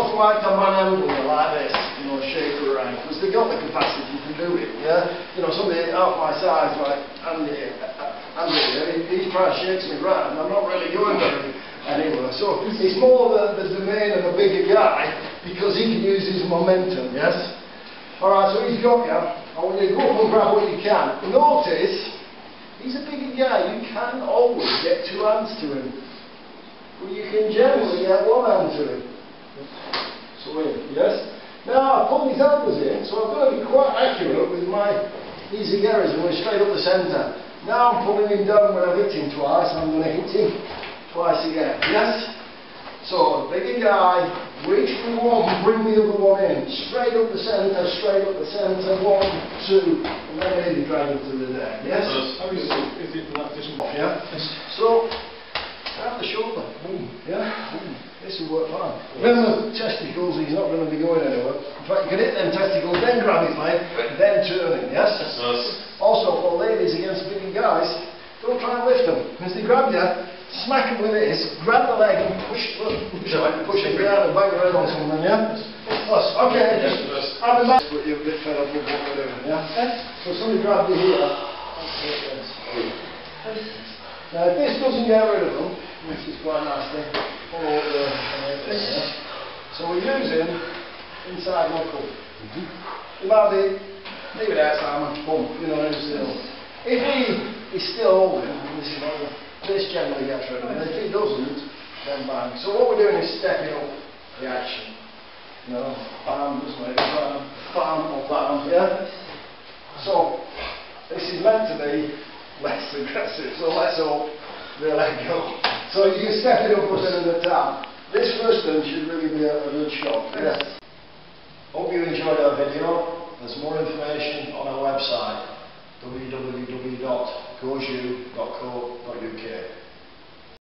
also like to manhandle you like this, you know, shake her around, because they've got the capacity to do it, yeah? You know, somebody half my size, like Andy here, he's trying to shake me round, and I'm not really going very anywhere. So it's more the domain of a bigger guy, because he can use his momentum, yes? Alright, so he's got you. I want you to go up and grab what you can. Notice, he's a bigger guy, you can't always get two hands to him. But you can generally get one hand to him. So in, yes? Now I pull his elbows in, so I've got to be quite accurate with my easy errors and we're straight up the centre. Now I'm pulling him down when I've hit him twice, I'm going to hit him twice again. Yes? So bigger guy, reach for one, bring the other one in. Straight up the centre, one, two, and then maybe drag him to the deck. Yes? How is it for that position? Yeah. So grab the shoulder, boom, yeah, boom. This will work fine. Remember, testicles, he's not going to be going anywhere. In fact, you can hit them testicles, then grab his leg, then turn him, yes? Also, for ladies against bigger guys, don't try and lift them. As they grab you, smack them with this, grab the leg and push him down and bang your head on something, yeah? Okay, just have a match, but you're a bit fed up with what we're doing, yeah? So somebody grabbed you here. Now if this doesn't get rid of them, which is quite nasty, so we're using inside knuckle. It might be, leave it out Simon, boom, you know, still. If he is still holding, this generally gets rid of him, and if he doesn't, then bang. So what we're doing is stepping up the action. You know, bam, just like bam, bam, or bam, yeah? So, this is meant to be less aggressive, so let's hope they let go. So you can step it up within the tap. This first one should really be a good shot. Yes. Hope you enjoyed our video. There's more information on our website www.goju.co.uk.